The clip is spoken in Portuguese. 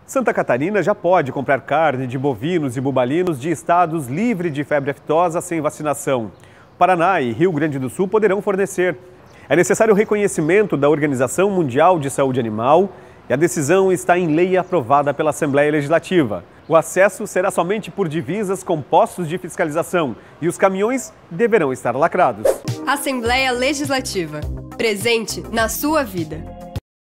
Santa Catarina já pode comprar carne de bovinos e bubalinos de estados livres de febre aftosa sem vacinação. Paraná e Rio Grande do Sul poderão fornecer. É necessário o reconhecimento da Organização Mundial de Saúde Animal e a decisão está em lei aprovada pela Assembleia Legislativa. O acesso será somente por divisas com postos de fiscalização e os caminhões deverão estar lacrados. Assembleia Legislativa. Presente na sua vida.